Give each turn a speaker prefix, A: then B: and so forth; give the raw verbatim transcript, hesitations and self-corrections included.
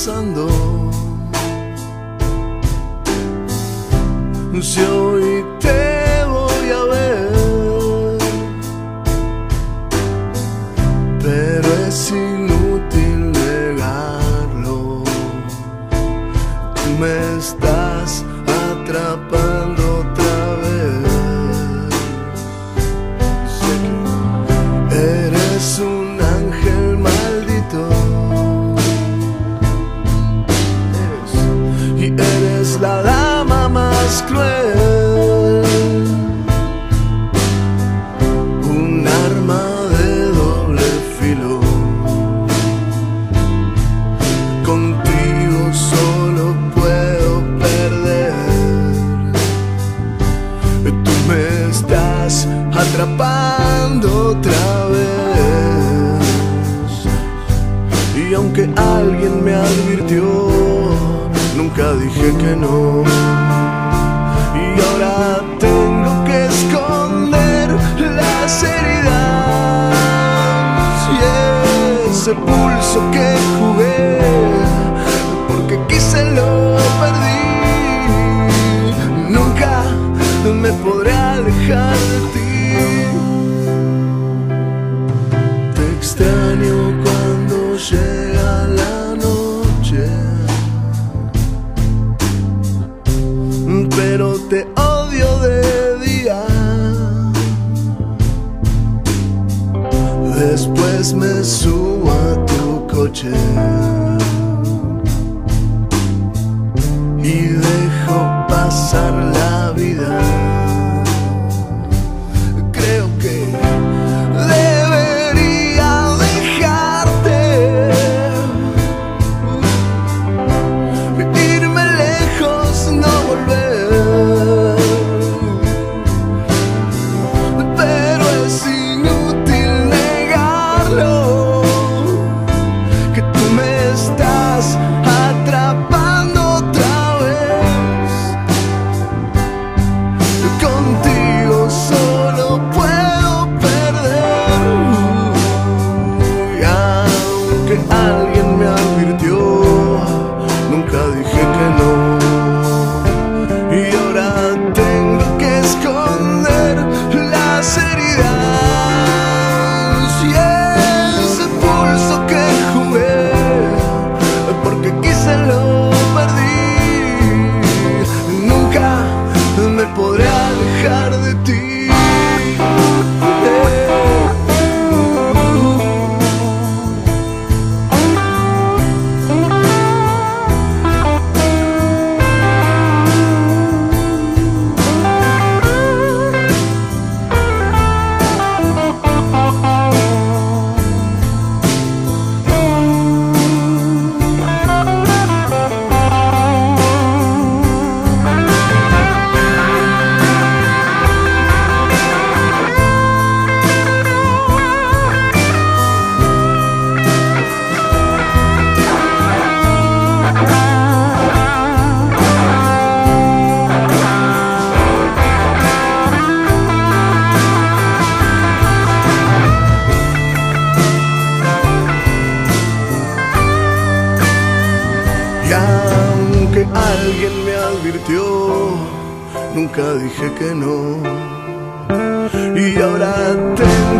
A: pasando. Si hoy te voy a ver, pero es inútil negarlo. Tú me estás atrapando otra vez. Sé que eres un ángel maldito, eres, y eres la dama más cruel, un arma de doble filo. Contigo solo puedo perder. Tú me estás atrapando otra vez. Y aunque alguien me advirtió, nunca dije que no. Y ahora tengo que esconder las heridas y ese pulso que jugué, porque quise lo perdí. Nunca me podré alejar de ti. Te extraño cuando llega la noche, pero te odio de día. Después me subo a tu coche y dejo pasar la vida. Creo que debería dejarte, irme lejos, no volver. Pero es inútil negarlo, que tú me estás atrapando otra vez. Contigo solo puedo perder. Y aunque alguien me advirtió, nunca dije que no. Y ahora tengo que esconder las heridas y ese pulso que jugué, porque quise lo perdí. Nunca me podré alejar de ti. Y aunque alguien me advirtió, nunca dije que no. Y ahora tengo